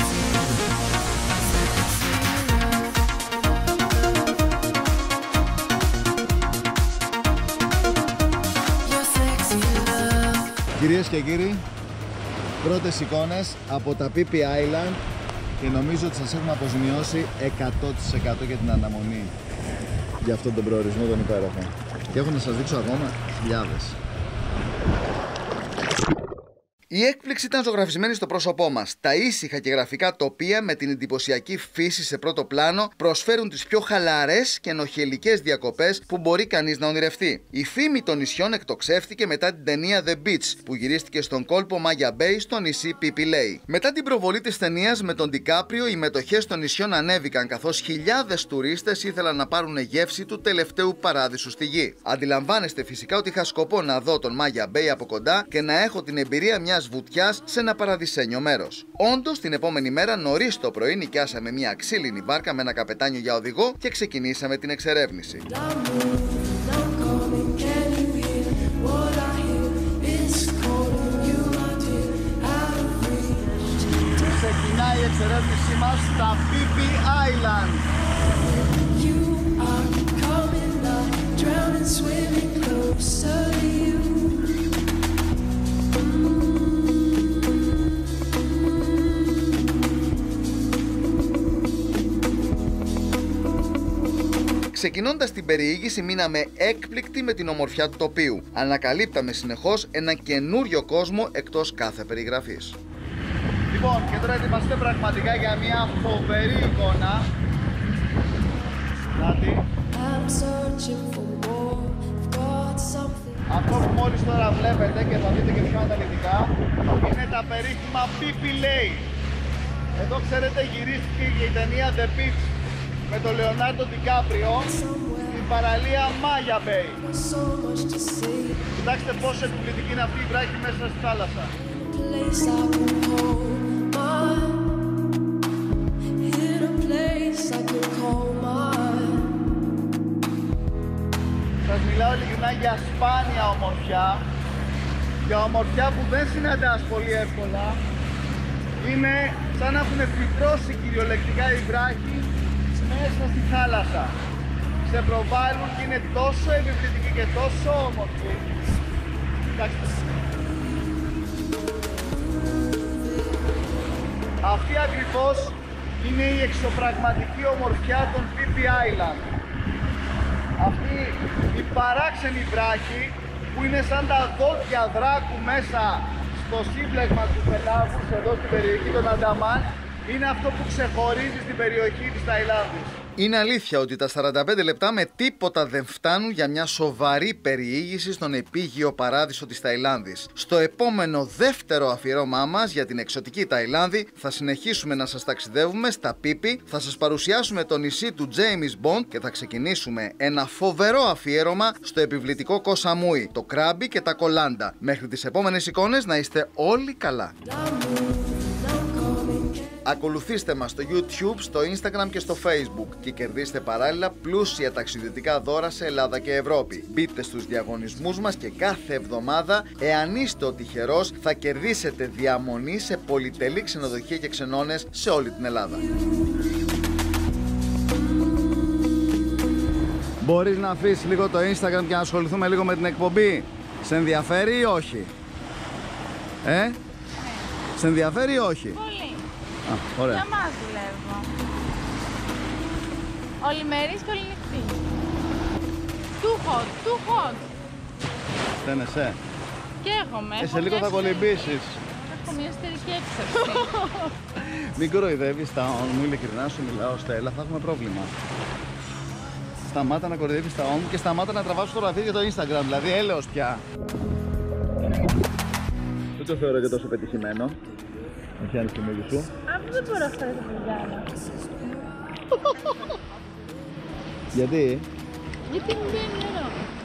Κυρίες και κύριοι, πρώτες εικόνες από τα πι πι Island και νομίζω ότι σας έχουμε αποζημιώσει εκατό τοις εκατό για την αναμονή για αυτόν τον προορισμό τον υπέροχο. Και έχω να σας δείξω ακόμα χιλιάδες. Η έκπληξη ήταν ζωγραφισμένη στο πρόσωπό μας. Τα ήσυχα και γραφικά τοπία με την εντυπωσιακή φύση σε πρώτο πλάνο προσφέρουν τις πιο χαλαρές και ενοχελικές διακοπές που μπορεί κανείς να ονειρευτεί. Η φήμη των νησιών εκτοξεύτηκε μετά την ταινία The Beach που γυρίστηκε στον κόλπο Maya Bay στο νησί Πιπιλέι. Μετά την προβολή της ταινίας με τον Ντικάπριο, οι μετοχές των νησιών ανέβηκαν καθώς χιλιάδες τουρίστες ήθελαν να πάρουν γεύση του τελευταίου παράδεισου στη γη. Αντιλαμβάνεστε φυσικά ότι είχα σκοπό να δω τον Maya Bay από κοντά και να έχω την εμπειρία μιας βουτιάς σε ένα παραδεισένιο μέρος. Όντως, την επόμενη μέρα νωρίς το πρωί νοικιάσαμε μια ξύλινη βάρκα με ένα καπετάνιο για οδηγό και ξεκινήσαμε την εξερεύνηση. Ξεκινάει η εξερεύνησή μας στα πι πι Island. Ξεκινώντας την περιήγηση, μείναμε έκπληκτοι με την ομορφιά του τοπίου. Ανακαλύπταμε συνεχώς ένα καινούριο κόσμο εκτός κάθε περιγραφής. Λοιπόν, και τώρα ετοιμαστείτε πραγματικά για μια φοβερή εικόνα. Νάτι. Αυτό που μόλις τώρα βλέπετε και θα δείτε και πιο αναλυτικά είναι τα περίφημα Πιπιλέι. Εδώ ξέρετε γυρίστηκε και η ταινία The Beach με τον Λεωνάρντο Ντικάπριο στην παραλία Maya Bay. Κοιτάξτε πόσο εκπληκτική είναι αυτή η βράχη μέσα στη θάλασσα. Σας μιλάω ειλικρινά για σπάνια ομορφιά, για ομορφιά που δεν συναντάς πολύ εύκολα. Είναι σαν να έχουν φυτρώσει κυριολεκτικά οι βράχοι μέσα στη θάλασσα. Σε προβάλλουν και είναι τόσο επιβλητική και τόσο όμορφη. Κοιτάξτε. Αυτή ακριβώς είναι η εξωπραγματική ομορφιά των πι πι Island. Αυτή η παράξενη βράχη που είναι σαν τα δόντια δράκου μέσα στο σύμπλεγμα του πελάγους εδώ στην περιοχή των Ανταμάν, είναι αυτό που ξεχωρίζει στην περιοχή της Ταϊλάνδης. Είναι αλήθεια ότι τα σαράντα πέντε λεπτά με τίποτα δεν φτάνουν για μια σοβαρή περιήγηση στον επίγειο παράδεισο της Ταϊλάνδης. Στο επόμενο δεύτερο αφιερώμά μας για την εξωτική Ταϊλάνδη θα συνεχίσουμε να σας ταξιδεύουμε στα Πίπι, θα σας παρουσιάσουμε το νησί του James Bond και θα ξεκινήσουμε ένα φοβερό αφιέρωμα στο επιβλητικό Κο Σαμούι, το Κράμπι και τα Κολάντα. Μέχρι τις επόμενες εικόνες να είστε όλοι καλά. Ακολουθήστε μας στο YouTube, στο Instagram και στο Facebook και κερδίστε παράλληλα πλούσια ταξιδιωτικά δώρα σε Ελλάδα και Ευρώπη. Μπείτε στους διαγωνισμούς μας και κάθε εβδομάδα, εάν είστε ο τυχερός, θα κερδίσετε διαμονή σε πολυτελή ξενοδοχεία και ξενώνες σε όλη την Ελλάδα. Μπορείς να αφήσεις λίγο το Instagram και να ασχοληθούμε λίγο με την εκπομπή? Σε ενδιαφέρει ή όχι? Ε? Σε ενδιαφέρει ή όχι? Πολύ. Α, ωραία. Για μας δουλεύω. Ολημερής και οληνυχτής. Too hot, too hot. Στένεσαι. Και έχομαι. Ε, έχω σε λίγο μια θα κολυμπήσεις. Έχω μια εσωτερική έξαρση. Μην κοροϊδεύεις τα on μου, ειλικρινά σου μιλάω, Στέλλα, θα έχουμε πρόβλημα. Σταμάτα να κοροϊδεύεις τα on μου και σταμάτα να τραβάς φωτογραφίες για το Instagram, δηλαδή έλεος πια. Δεν το θεωρώ και τόσο πετυχημένο. Με πιάνεις τη μύγη σου. Αυτό δεν μπορώ αυτά τα παιδιά. Γιατί? Γιατί μου βγαίνει νερό.